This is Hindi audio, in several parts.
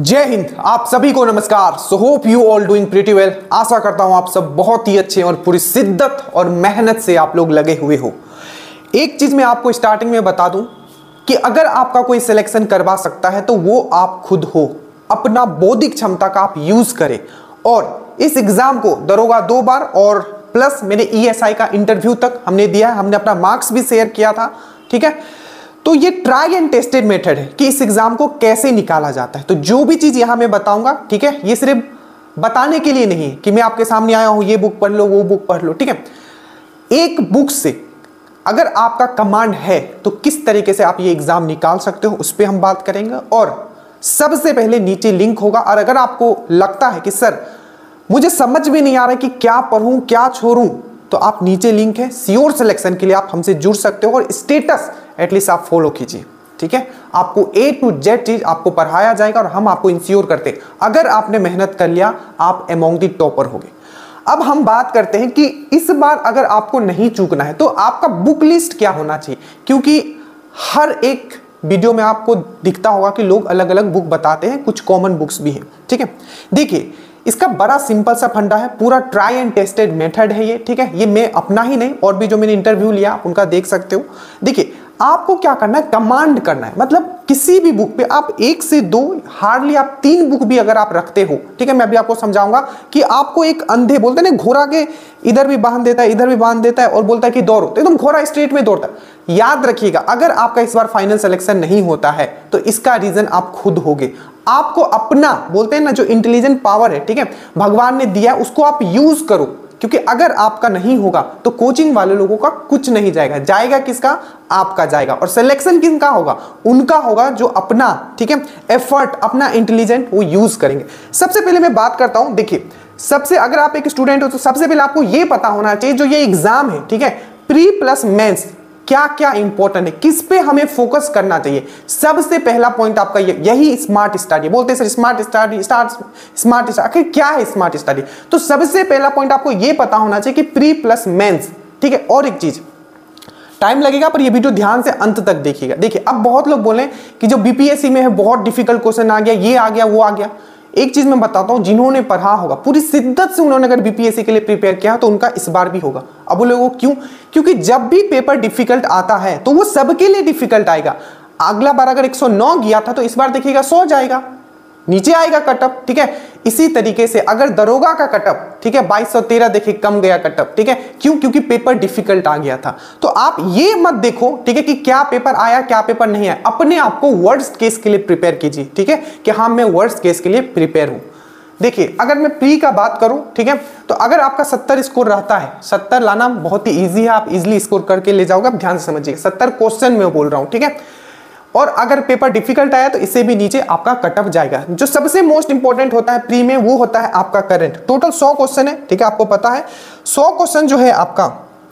जय हिंद। आप सभी को नमस्कार। So hope you all doing pretty well. आशा करता हूं आप सब बहुत ही अच्छे और पूरी शिद्दत और मेहनत से आप लोग लगे हुए हो। एक चीज मैं आपको स्टार्टिंग में बता दूं कि अगर आपका कोई सिलेक्शन करवा सकता है तो वो आप खुद हो। अपना बौद्धिक क्षमता का आप यूज करें और इस एग्जाम को दरोगा 2 बार और प्लस मेरे ESI का इंटरव्यू तक हमने दिया है। हमने अपना मार्क्स भी शेयर किया था, ठीक है। तो ये ट्राई एंड टेस्टेड मेथड है कि इस एग्जाम को कैसे निकाला जाता है। तो जो भी चीज यहां मैं बताऊंगा, ठीक है, ये सिर्फ बताने के लिए नहीं है कि मैं आपके सामने आया हूं ये बुक पढ़ लो वो बुक पढ़ लो, ठीक है। एक बुक से अगर आपका कमांड है तो किस तरीके से आप ये एग्जाम निकाल सकते हो उस पर हम बात करेंगे। और सबसे पहले नीचे लिंक होगा। और अगर आपको लगता है कि सर मुझे समझ में नहीं आ रहा है कि क्या पढ़ूं क्या छोड़ूं, तो आप नीचे लिंक है श्योर सिलेक्शन के लिए आप हमसे जुड़ सकते हो और स्टेटस एटलीस्ट आप फॉलो कीजिए, ठीक है। आपको A to Z चीज आपको पढ़ाया जाएगा और हम आपको इंश्योर करते हैं अगर आपने मेहनत कर लिया आप अमॉन्ग द टॉपर होगे। अब हम बात करते हैं कि इस बार अगर आपको नहीं चूकना है तो आपका बुक लिस्ट क्या होना चाहिए, क्योंकि हर एक वीडियो में आपको दिखता होगा कि लोग अलग अलग बुक बताते हैं, कुछ कॉमन बुक्स भी हैं, ठीक है। देखिए इसका बड़ा सिंपल सा फंडा है, पूरा ट्राई एंड टेस्टेड मेथड है ये, ठीक है। ये मैं अपना ही नहीं और भी जो मैंने इंटरव्यू लिया आप उनका देख सकते हो। देखिए आपको क्या करना है, कमांड करना है। मतलब किसी भी बुक पे आप 1 से 2 हार्डली आप 3 बुक भी अगर आप रखते हो, ठीक है। मैं भी आपको समझाऊंगा कि आपको एक अंधे बोलते हैं ना, घोड़ा के इधर भी बांध देता है इधर भी बांध देता है और बोलता है कि दौड़ो, तो एकदम घोड़ा स्ट्रेट में दौड़ता है। याद रखिएगा अगर आपका इस बार फाइनल सिलेक्शन नहीं होता है तो इसका रीजन आप खुद होगे। आपको अपना बोलते हैं ना जो इंटेलिजेंट पावर है, ठीक है, भगवान ने दिया उसको आप यूज करो, क्योंकि अगर आपका नहीं होगा तो कोचिंग वाले लोगों का कुछ नहीं जाएगा। जाएगा किसका? आपका जाएगा। और सिलेक्शन किसका होगा? उनका होगा जो अपना, ठीक है, एफर्ट अपना इंटेलिजेंट वो यूज करेंगे। सबसे पहले मैं बात करता हूं, देखिए सबसे अगर आप एक स्टूडेंट हो तो सबसे पहले आपको ये पता होना चाहिए जो ये एग्जाम है, ठीक है, प्री प्लस मेंस क्या क्या इंपॉर्टेंट है, किस पे हमें फोकस करना चाहिए। सबसे पहला पॉइंट आपका यही स्मार्ट स्टडी। बोलते हैं sir smart study smart study, आखिर क्या है स्मार्ट स्टडी? तो सबसे पहला पॉइंट आपको यह पता होना चाहिए कि प्री प्लस मेंस, ठीक है। और एक चीज टाइम लगेगा पर ये वीडियो ध्यान से अंत तक देखिएगा। देखिए अब बहुत लोग बोले कि जो BPSC में है बहुत डिफिकल्ट क्वेश्चन आ गया, ये आ गया वो आ गया। एक चीज मैं बताता हूं, जिन्होंने पढ़ा होगा पूरी शिद्दत से उन्होंने अगर BPSC के लिए प्रिपेयर किया तो उनका इस बार भी होगा। अब बोले वो क्यों? क्योंकि जब भी पेपर डिफिकल्ट आता है तो वो सबके लिए डिफिकल्ट आएगा। अगला बार अगर 109 गया था तो इस बार देखिएगा 100 जाएगा, नीचे आएगा कटअप, ठीक है। इसी तरीके से अगर दरोगा का कटअप, ठीक है, 2213 देखिए कम गया कटअप, ठीक है। क्यों? क्योंकि पेपर डिफिकल्ट आ गया था। तो आप ये मत देखो, ठीक है, कि क्या पेपर आया क्या पेपर नहीं आया। अपने आप को वर्स्ट केस के लिए प्रिपेयर कीजिए, ठीक है, कि हाँ मैं वर्स्ट केस के लिए प्रिपेयर हूं। देखिए अगर मैं प्री का बात करूं, ठीक है, तो अगर आपका 70 स्कोर रहता है, 70 लाना बहुत ही ईजी है, आप इजिली स्कोर करके ले जाओगे। आप ध्यान से समझिए 70 क्वेश्चन में बोल रहा हूं, ठीक है। और अगर पेपर डिफिकल्ट आया तो इससे भी नीचे आपका कटअप जाएगा। जो सबसे मोस्ट इंपॉर्टेंट होता है प्री में वो होता है आपका करंट। टोटल 100 क्वेश्चन है, ठीक है, आपको पता है 100 क्वेश्चन जो है आपका,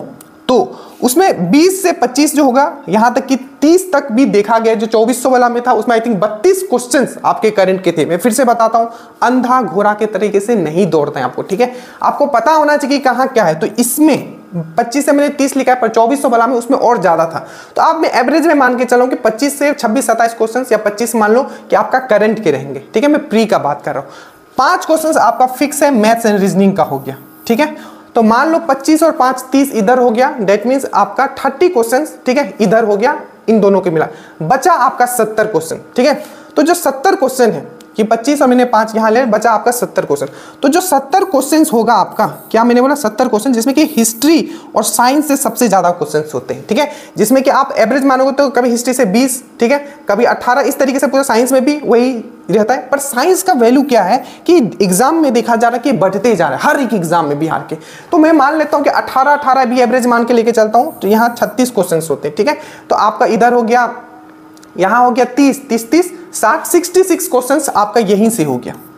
तो उसमें 20 से 25 जो होगा, यहां तक कि 30 तक भी देखा गया। जो 2400 वाला में था उसमें आई थिंक 32 क्वेश्चंस आपके करंट के थे। मैं फिर से बताता हूं, अंधा घोड़ा के तरीके से नहीं दौड़ते हैं आपको, ठीक है। आपको पता होना चाहिए कि कहां क्या है। तो इसमें 25 से मैंने 30 लिखा है पर 2400 वाला में उसमें और ज्यादा था। तो आप मैं एवरेज में मान के चलो कि 25 से 26-27 क्वेश्चन या 25 मान लो कि आपका करंट के रहेंगे, ठीक है। मैं प्री का बात कर रहा हूं। 5 क्वेश्चन आपका फिक्स है, मैथ्स एंड रीजनिंग का हो गया, ठीक है। तो मान लो 25 और 5 30 इधर हो गया, दैट मींस आपका 30 क्वेश्चन, ठीक है, इधर हो गया, इन दोनों के मिला बचा आपका 70 क्वेश्चन, ठीक है। तो जो 70 क्वेश्चन है कि 25 और मैंने 5 यहां ले, बचा आपका 70 क्वेश्चन। तो जो 70 क्वेश्चन होगा आपका, क्या मैंने बोला 70 क्वेश्चन, जिसमें कि हिस्ट्री और साइंस से सबसे ज्यादा क्वेश्चन होते हैं, ठीक है। जिसमें कि आप एवरेज मानोगे तो कभी हिस्ट्री से 20, ठीक है, कभी 18, इस तरीके से पूरा साइंस में भी वही रहता है। पर साइंस का वैल्यू क्या है कि एग्जाम में देखा जा रहा है कि बढ़ते जा रहा है हर एक एग्जाम में बिहार के। तो मैं मान लेता हूं कि 18 भी एवरेज मान के लेके चलता हूं, तो यहाँ 36 क्वेश्चन होते हैं, ठीक है। तो आपका इधर हो गया, यहां हो गया 30 60 66 क्वेश्चंस आपका यहीं से हो गया,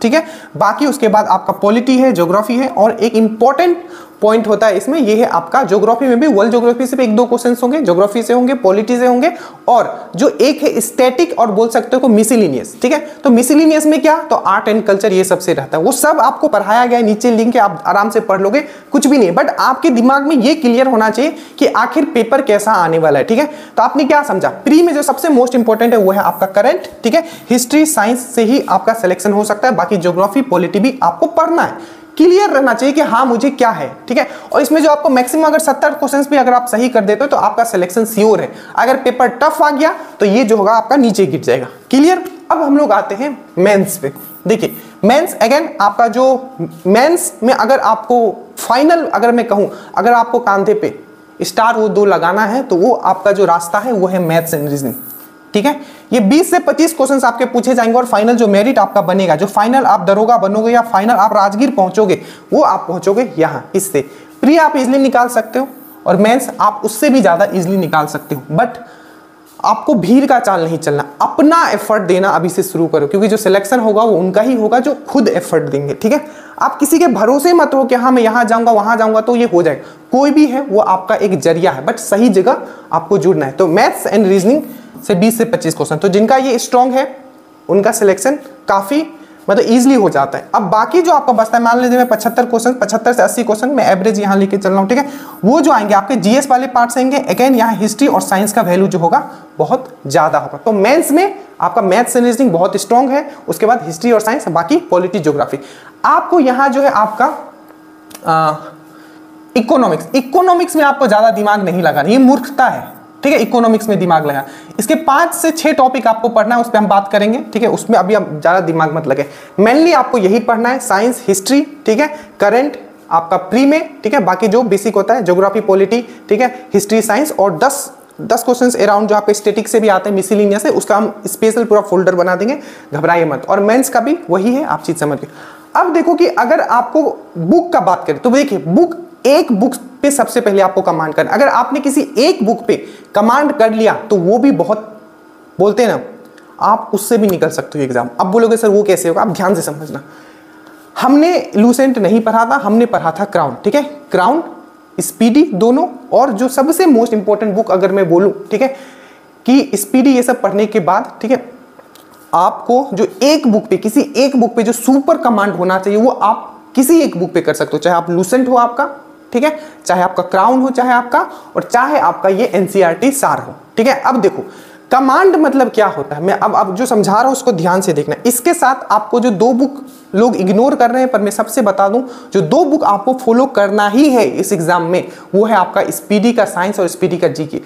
ठीक है। बाकी उसके बाद आपका पॉलिटी है, ज्योग्राफी है, और एक इंपॉर्टेंट पॉइंट होता है इसमें, ये है आपका ज्योग्राफी में भी वर्ल्ड ज्योग्राफी से भी 1-2 क्वेश्चंस होंगे, ज्योग्राफी से होंगे, पॉलिटी से होंगे, और जो एक है स्टैटिक और बोल सकते हो मिसलिनियस, ठीक है। तो मिसलिनियस में क्या, तो आर्ट एंड कल्चर ये सबसे रहता है, वो सब आपको पढ़ाया गया है, नीचे लिंक है, आप आराम से पढ़ लोगे, कुछ भी नहीं, बट आपके दिमाग में ये क्लियर होना चाहिए कि आखिर पेपर कैसा आने वाला है, ठीक है। तो आपने क्या समझा, प्री में जो सबसे मोस्ट इंपॉर्टेंट है वो है आपका करंट, ठीक है। हिस्ट्री साइंस से ही आपका सिलेक्शन हो सकता है, बाकी ज्योग्राफी पॉलिटी भी आपको पढ़ना है, क्लियर रहना चाहिए कि हाँ मुझे क्या है, ठीक है। और इसमें जो आपको मैक्सिमम अगर 70 क्वेश्चंस भी अगर आप सही कर देते हो तो आपका सिलेक्शन श्योर है। अगर पेपर टफ आ गया तो ये जो होगा आपका नीचे गिर जाएगा, क्लियर। अब हम लोग आते हैं मेंस पे। देखिए मेंस अगेन आपका जो मेंस में अगर आपको फाइनल अगर मैं कहूं, अगर आपको कांधे पे स्टार वो 2 लगाना है तो वो आपका जो रास्ता है वो है मैथ्स एंड रीजनिंग, ठीक है। ये 20 से 25 क्वेश्चंस आपके पूछे जाएंगे और फाइनल जो मेरिट आपका बनेगा, जो फाइनल आप दरोगा बनोगे या फाइनल आप राजगीर पहुंचोगे, वो आप पहुंचोगे यहाँ इससे। प्री आप इजिली निकाल सकते हो और मेंस आप उससे भी ज्यादा इजिली निकाल सकते हो, बट आपको भीड़ का चाल नहीं चलना, अपना एफर्ट देना अभी से शुरू करो, क्योंकि जो सिलेक्शन होगा वो उनका ही होगा जो खुद एफर्ट देंगे, ठीक है। आप किसी के भरोसे मत हो कि हाँ मैं यहाँ जाऊंगा वहां जाऊंगा तो ये हो जाएगा, कोई भी है वो आपका एक जरिया है, बट सही जगह आपको जुड़ना है। तो मैथ्स एंड रीजनिंग से 20 से 25 क्वेश्चन, तो जिनका ये स्ट्रॉन्ग है उनका सिलेक्शन काफी मतलब इजीली हो जाता है। अब बाकी जो आपका बचता है, मान लीजिए मैं 75 क्वेश्चन, 75 से 80 क्वेश्चन मैं एवरेज यहाँ लेके चल रहा हूँ, ठीक है। वो जो आएंगे आपके जीएस वाले पार्ट से आएंगे, अगेन यहाँ हिस्ट्री और साइंस का वैल्यू जो होगा बहुत ज्यादा होगा। तो मेंस में आपका मैथ्स एंड रीजनिंग बहुत स्ट्रॉन्ग है, उसके बाद हिस्ट्री और साइंस, बाकी पॉलिटी ज्योग्राफी। आपको यहाँ जो है आपका इकोनॉमिक्स में आपको ज्यादा दिमाग नहीं लगाना, ये मूर्खता है, ठीक है। इकोनॉमिक्स में दिमाग लगा, इसके 5 से 6 टॉपिक आपको पढ़ना है, उस पर हम बात करेंगे, ठीक है। उसमें अभी आप ज्यादा दिमाग मत लगे, मेनली आपको यही पढ़ना है, साइंस हिस्ट्री, ठीक है, करंट आपका प्री में, ठीक है। बाकी जो बेसिक होता है ज्योग्राफी पॉलिटी, ठीक है, हिस्ट्री साइंस, और 10 क्वेश्चंस अराउंड जो आपके स्टैटिक से भी आते हैं, मिसलिनियस है, उसका हम स्पेशल पूरा फोल्डर बना देंगे, घबराइए मत। और मेंस का भी वही है, आप चीज समझ गए। अब देखो कि अगर आपको बुक का बात करें तो देखिए बुक, एक बुक पे सबसे पहले आपको कमांड करना। अगर आपने किसी एक बुक पे कमांड कर लिया तो वो भी बहुत बोलते हैं ना, आप उससे भी निकल सकते हो एग्जाम। अब बोलोगे सर वो कैसे होगा, आप ध्यान से समझना। हमने लूसेंट नहीं पढ़ा था, हमने पढ़ा था क्राउन, ठीक है। क्राउन, स्पीडी दोनों, और जो सबसे मोस्ट इंपॉर्टेंट बुक अगर मैं बोलूं, ठीक है, कि स्पीडी ये सब पढ़ने के बाद, ठीक है, आपको जो एक बुक पे, किसी एक बुक पे जो सुपर कमांड होना चाहिए वो आप किसी एक बुक पे कर सकते हो, चाहे आप लूसेंट हो आपका, ठीक है, चाहे आपका क्राउन हो, चाहे आपका, और चाहे आपका ये एनसीईआरटी सार हो, ठीक है। अब देखो कमांड मतलब क्या होता है, मैं अब जो समझा रहा हूं उसको ध्यान से देखना। इसके साथ आपको जो 2 बुक लोग इग्नोर कर रहे हैं, पर मैं सबसे बता दूं, जो 2 बुक आपको फॉलो करना ही है इस एग्जाम में, वो है आपका स्पीडी का साइंस और स्पीडी का जीके।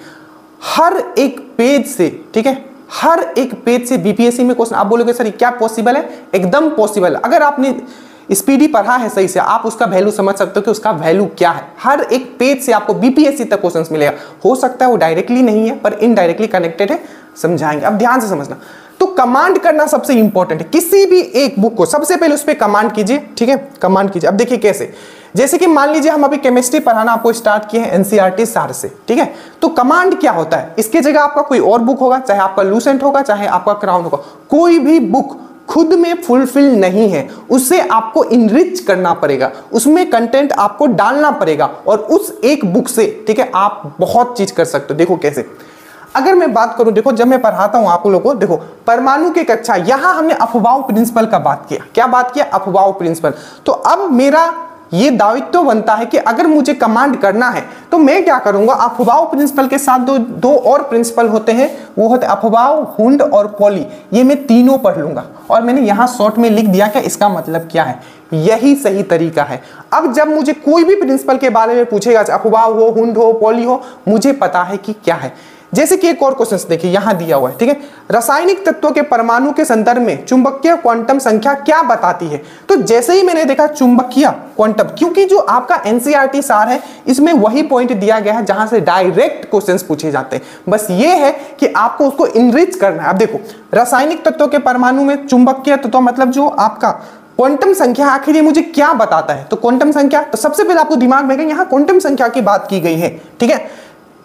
हर एक पेज से, ठीक है, हर एक पेज से बीपीएससी में क्वेश्चन। आप बोलोगे सर क्या पॉसिबल है, एकदम पॉसिबल है। अगर आपने स्पीडी पढ़ा है सही से, आप उसका वैल्यू समझ सकते हो कि उसका वैल्यू क्या है। हर एक पेज से आपको बीपीएससी तक क्वेश्चंस मिलेगा। हो सकता है वो डायरेक्टली नहीं है पर इनडायरेक्टली कनेक्टेड है, समझाएंगे। अब ध्यान से समझना, तो कमांड करना सबसे इंपॉर्टेंट है। किसी भी एक बुक को सबसे पहले उस पर कमांड कीजिए, ठीक है, कमांड कीजिए। अब देखिए कैसे, जैसे कि मान लीजिए हम अभी केमिस्ट्री पढ़ाना आपको स्टार्ट किए हैं एनसीईआरटी सार से, ठीक है। तो कमांड क्या होता है, इसके जगह आपका कोई और बुक होगा, चाहे आपका लूसेंट होगा, चाहे आपका क्राउन होगा, कोई भी बुक खुद में फुलफिल नहीं है, उसे आपको इनरिच करना पड़ेगा, उसमें कंटेंट आपको डालना पड़ेगा, और उस एक बुक से, ठीक है, आप बहुत चीज कर सकते हो। देखो कैसे, अगर मैं बात करूं, देखो जब मैं पढ़ाता हूं आप लोगों को, देखो परमाणु की कक्षा, यहां हमने अफवाह प्रिंसिपल का बात किया। क्या बात किया, अफवाह प्रिंसिपल। तो अब मेरा ये दायित्व बनता है कि अगर मुझे कमांड करना है तो मैं क्या करूंगा, अफवाह प्रिंसिपल के साथ दो और प्रिंसिपल होते हैं, वो होते अफवाह, हुंड और पॉली। ये मैं तीनों पढ़ लूंगा, और मैंने यहां शॉर्ट में लिख दिया कि इसका मतलब क्या है। यही सही तरीका है। अब जब मुझे कोई भी प्रिंसिपल के बारे में पूछेगा, अफवाह हो, हुंड हो, पॉली हो, मुझे पता है कि क्या है। जैसे कि एक और क्वेश्चन देखिए यहां दिया हुआ है, ठीक है, रासायनिक तत्वों के परमाणु के संदर्भ में चुंबकीय क्वांटम संख्या क्या बताती है। तो जैसे ही मैंने देखा चुंबकीय क्वांटम, क्योंकि जो आपका एनसीईआरटी सार है इसमें वही पॉइंट दिया गया है जहां से डायरेक्ट क्वेश्चंस पूछे जाते हैं। बस ये है कि आपको उसको इनरिच करना है। अब देखो रासायनिक तत्वों के परमाणु में चुंबकीय तत्व मतलब जो आपका क्वांटम संख्या, आखिर ये मुझे क्या बताता है। तो क्वांटम संख्या, तो सबसे पहले आपको दिमाग में यहां क्वांटम संख्या की बात की गई है, ठीक है।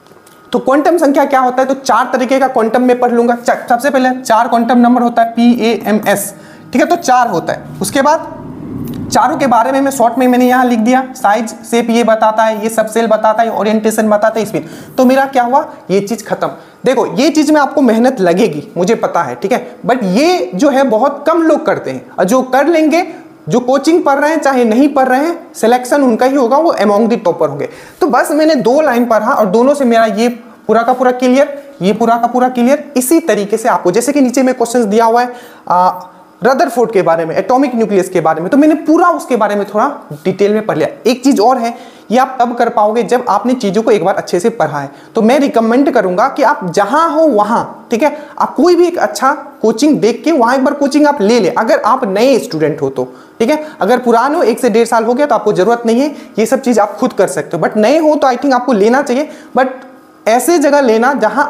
तो क्वांटम संख्या क्या होता है, तो 4 तरीके का क्वांटम में पढ़ लूंगा। सबसे पहले 4 क्वांटम नंबर होता है PAMS, ठीक है, तो 4 होता है। उसके बाद चारों के बारे में मैं शॉर्ट में मैंने यहाँ लिख दिया, साइज शेप ये बताता है, ये सब सेल बताता है, ओरिएंटेशन बताता है, स्पिन। तो मेरा क्या हुआ, ये चीज खत्म। देखो ये चीज में आपको मेहनत लगेगी, मुझे पता है, ठीक है, बट ये जो है बहुत कम लोग करते हैं, और जो कर लेंगे, जो कोचिंग पढ़ रहे हैं चाहे नहीं पढ़ रहे हैं, सिलेक्शन उनका ही होगा, वो अमॉन्ग द टॉपर होंगे। तो बस मैंने 2 लाइन पढ़ा और दोनों से मेरा ये पूरा का पूरा क्लियर, ये पूरा का पूरा क्लियर। इसी तरीके से आपको, जैसे कि नीचे में क्वेश्चंस दिया हुआ है रदरफोर्ड के बारे में, एटॉमिक न्यूक्लियस के बारे में, तो मैंने पूरा उसके बारे में थोड़ा डिटेल में पढ़ लिया। एक चीज और है, ये आप तब कर पाओगे जब आपने चीजों को एक बार अच्छे से पढ़ा है। तो मैं रिकमेंड करूंगा कि आप जहां हो वहां, ठीक है, आप कोई भी एक अच्छा कोचिंग देख के वहां एक बार कोचिंग आप ले ले, अगर आप नए स्टूडेंट हो तो, ठीक है। अगर पुराने हो, 1 से 1.5 साल हो गया, तो आपको जरूरत नहीं है, ये सब चीज आप खुद कर सकते हो। बट नए हो तो आई थिंक आपको लेना चाहिए, बट ऐसे जगह लेना जहां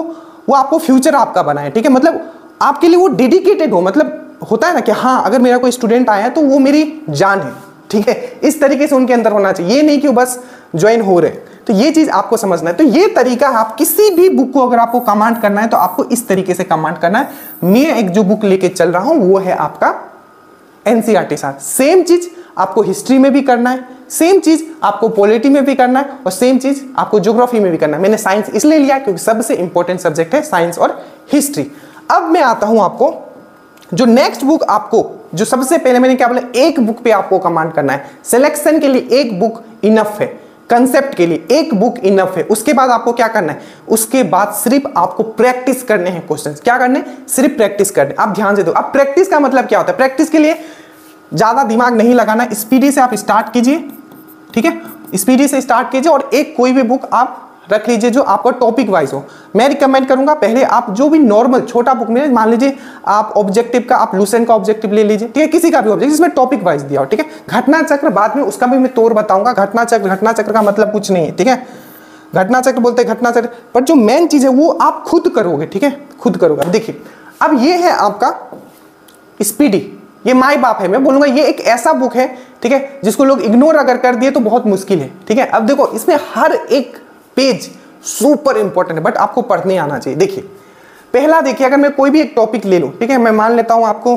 आपको फ्यूचर आपका बना है, ठीक है, मतलब आपके लिए वो डेडिकेटेड हो, मतलब होता है ना कि हाँ अगर मेरा कोई स्टूडेंट आया है तो वो मेरी जान है, ठीक है, इस तरीके से उनके अंदर होना चाहिए। ये नहीं कि वो बस ज्वाइन हो रहे, तो ये चीज आपको समझना है। तो ये तरीका, आप किसी भी बुक को अगर आपको कमांड करना है तो आपको इस तरीके से कमांड करना है। मैं एक जो बुक लेके चल रहा हूं वो है आपका एनसीईआरटी साथ। सेम चीज आपको हिस्ट्री में भी करना है, सेम चीज आपको पॉलिटी में भी करना है, और सेम चीज आपको ज्योग्राफी में भी करना है। मैंने साइंस इसलिए लिया क्योंकि सबसे इंपॉर्टेंट सब्जेक्ट है साइंस और हिस्ट्री। अब मैं आता हूं आपको जो नेक्स्ट बुक, आपको जो सबसे पहले मैंने क्या बोला, एक बुक पे आपको कमांड करना है। सिलेक्शन के लिए एक बुक इनफ है, कंसेप्ट के लिए एक बुक इनफ है। उसके बाद आपको क्या करना है, उसके बाद सिर्फ आपको प्रैक्टिस करने हैं क्वेश्चंस। क्या करने, सिर्फ प्रैक्टिस करने। आप ध्यान से दो, अब प्रैक्टिस का मतलब क्या होता है, प्रैक्टिस के लिए ज्यादा दिमाग नहीं लगाना, स्पीडी से आप स्टार्ट कीजिए, ठीक है, स्पीडी से स्टार्ट कीजिए, और एक कोई भी बुक आप रख लीजिए जो आपका टॉपिक वाइज हो। मैं रिकमेंड करूंगा पहले आप जो भी नॉर्मल छोटा बुक में, मान लीजिए आप ऑब्जेक्टिव का, आप लूसेंट का ऑब्जेक्टिव ले लीजिए, ठीक है, किसी का भी ऑब्जेक्टिव जिसमें टॉपिक वाइज दिया हो, ठीक है। घटना चक्र बाद में उसका भी मैं तौर बताऊंगा। घटना चक्र का मतलब कुछ नहीं है, ठीक है, घटना चक्र बोलते हैं घटना चक्र, पर जो मेन चीज है वो आप खुद करोगे, ठीक है, खुद करोगे। देखिए अब ये है आपका स्पीडी, ये माई बाप है, मैं बोलूंगा ये एक ऐसा बुक है, ठीक है, जिसको लोग इग्नोर अगर कर दिए तो बहुत मुश्किल है, ठीक है। अब देखो इसमें हर एक पेज सुपर इंपॉर्टेंट है, बट आपको पढ़ने आना चाहिए। देखिए पहला, देखिए अगर मैं कोई भी एक टॉपिक ले लूं, ठीक है, मैं मान लेता हूं आपको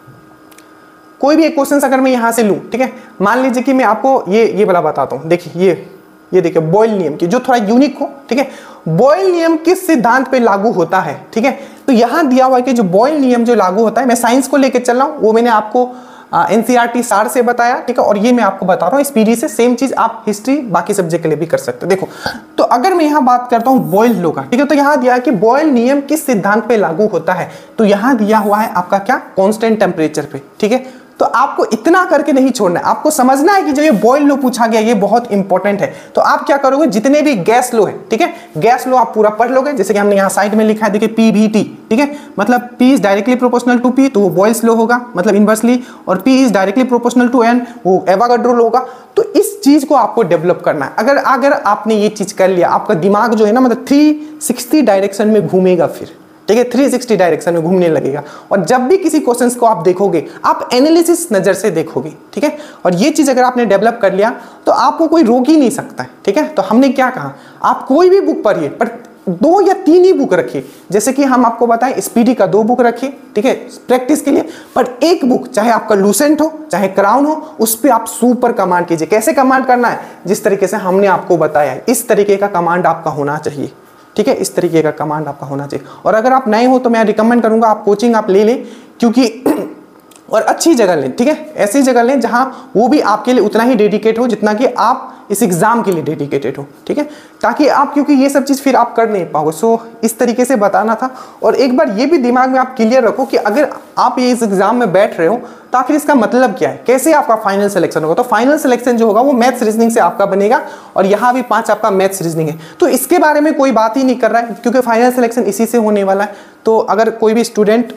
कोई भी एक क्वेश्चन अगर मैं यहां से लूं, ठीक है, मान लीजिए कि मैं आपको ये वाला बताता हूं। देखिए ये देखिए बॉयल नियम की, जो थोड़ा यूनिक हो, ठीक है, बॉयल नियम किस सिद्धांत पे लागू होता है, ठीक है। तो यहां दिया हुआ है कि जो बॉयल नियम जो लागू होता है, मैं साइंस को लेकर चल रहा हूं, वो मैंने आपको एनसीईआरटी सार से बताया, ठीक है, और ये मैं आपको बता रहा हूँ स्पीडी से। सेम चीज आप हिस्ट्री बाकी सब्जेक्ट के लिए भी कर सकते हो। देखो तो अगर मैं यहाँ बात करता हूँ बॉयल लॉ का, ठीक है, तो यहाँ दिया है कि बॉयल नियम किस सिद्धांत पे लागू होता है, तो यहाँ दिया हुआ है आपका क्या, कांस्टेंट टेम्परेचर पे, ठीक है। तो आपको इतना करके नहीं छोड़ना है, आपको समझना है कि जो ये बॉयल लॉ पूछा गया ये बहुत इंपॉर्टेंट है। तो आप क्या करोगे, जितने भी गैस लॉ है, ठीक है, गैस लॉ आप पूरा पढ़ लोगे। जैसे कि हमने यहाँ साइड में लिखा है, देखिए PVT, ठीक है, मतलब P is directly proportional to P, तो वो बॉयल्स लॉ होगा, मतलब इनवर्सली, और P is directly proportional to N, वो एवोगाड्रो लॉ होगा। तो इस चीज को आपको डेवलप करना है। अगर आपने ये चीज कर लिया, आपका दिमाग जो है ना, मतलब 360 डायरेक्शन में घूमेगा फिर, ठीक है, 360 डायरेक्शन में घूमने लगेगा। और जब भी किसी क्वेश्चंस को आप देखोगे, आप एनालिसिस नजर से देखोगे, ठीक है। और ये चीज अगर आपने डेवलप कर लिया तो आपको कोई रोक ही नहीं सकता है, ठीक है। तो हमने क्या कहा, आप कोई भी बुक पढ़िए, पर 2 या 3 ही बुक रखिए। जैसे कि हम आपको बताएं, स्पीडी का 2 बुक रखिए, ठीक है, प्रैक्टिस के लिए, पर एक बुक चाहे आपका लूसेंट हो चाहे क्राउन हो, उस पर आप सुपर कमांड कीजिए। कैसे कमांड करना है, जिस तरीके से हमने आपको बताया है, इस तरीके का कमांड आपका होना चाहिए, ठीक है, इस तरीके का कमांड आपका होना चाहिए। और अगर आप नए हो तो मैं रिकमेंड करूंगा आप कोचिंग आप ले लें, क्योंकि और अच्छी जगह लें, ठीक है, ऐसी जगह लें जहां वो भी आपके लिए उतना ही डेडिकेट हो जितना कि आप इस एग्जाम के लिए डेडिकेटेड हो, ठीक है, ताकि आप, क्योंकि ये सब चीज फिर आप कर नहीं पाओगे। सो इस तरीके से बताना था। और एक बार ये भी दिमाग में आप क्लियर रखो कि अगर आप ये इस एग्जाम में बैठ रहे हो तो आखिर इसका मतलब क्या है, कैसे आपका फाइनल सिलेक्शन होगा। तो फाइनल सिलेक्शन जो होगा वो मैथ्स रीजनिंग से आपका बनेगा, और यहाँ भी 5 आपका मैथ्स रीजनिंग है। तो इसके बारे में कोई बात ही नहीं कर रहा है, क्योंकि फाइनल सिलेक्शन इसी से होने वाला है। तो अगर कोई भी स्टूडेंट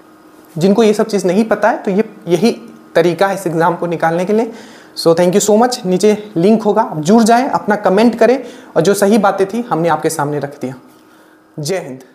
जिनको ये सब चीज़ नहीं पता है, तो यही तरीका है इस एग्ज़ाम को निकालने के लिए। So thank you so much. नीचे लिंक होगा, आप जुड़ जाएं, अपना कमेंट करें, और जो सही बातें थी हमने आपके सामने रख दिया। जय हिंद।